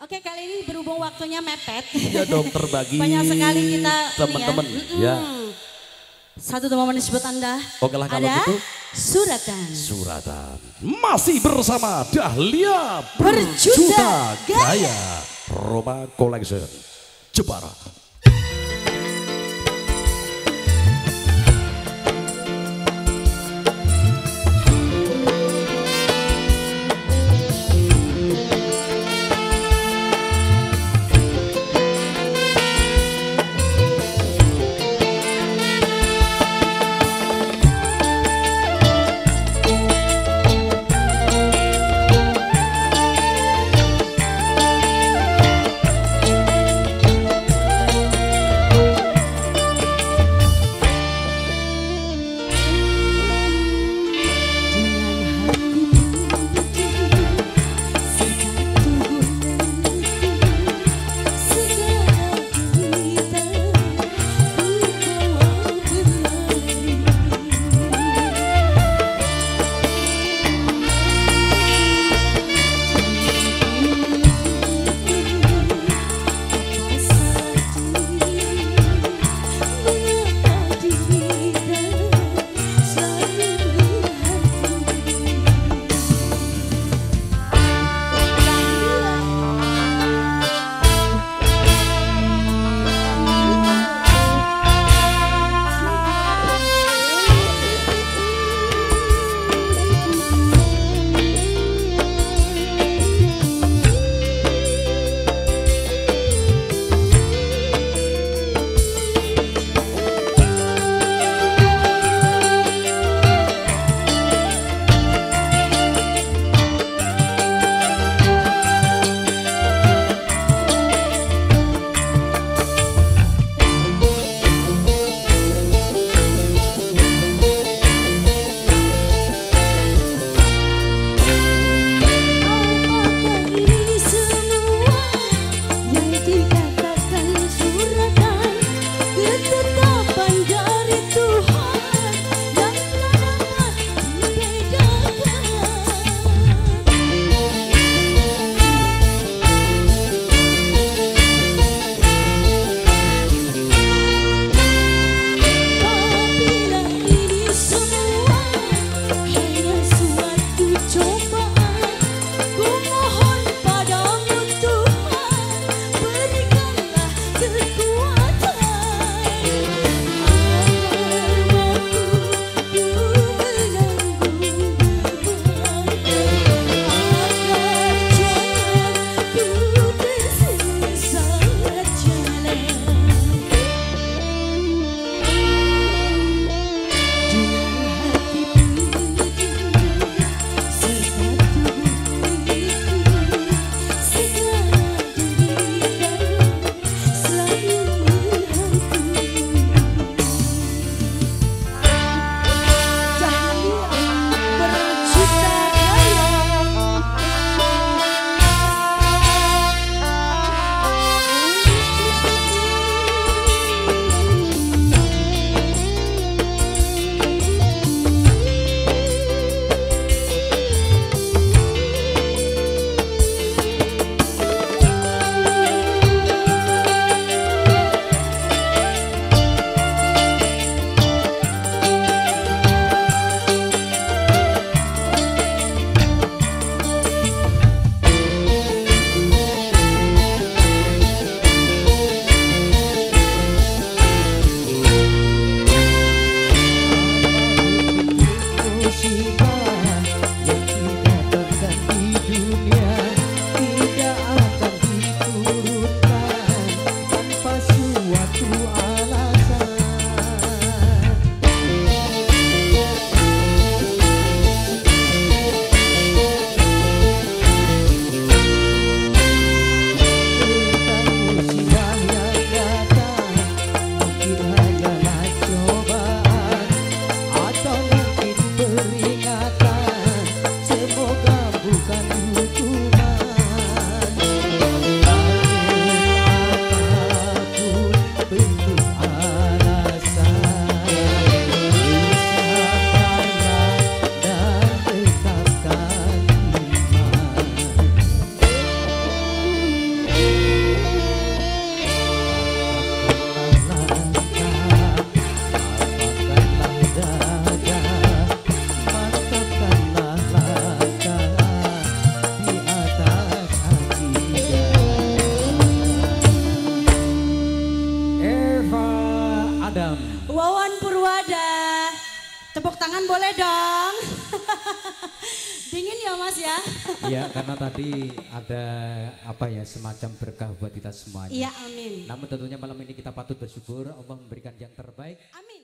Oke, kali ini berhubung waktunya mepet. Ya dong, terbagi. Banyak sekali kita teman-teman. Ya. Satu teman disebut Anda. Oke lah kalau ada gitu. Suratan. Suratan. Masih bersama Dahlia Berjuta Gaya. Roma Collection. Jepara. Adam. Wawan Purwada. Tepuk tangan boleh dong. Dingin ya Mas ya. Iya, karena tadi ada apa ya, semacam berkah buat kita semuanya. Iya, amin. Namun tentunya malam ini kita patut bersyukur Allah memberikan yang terbaik. Amin.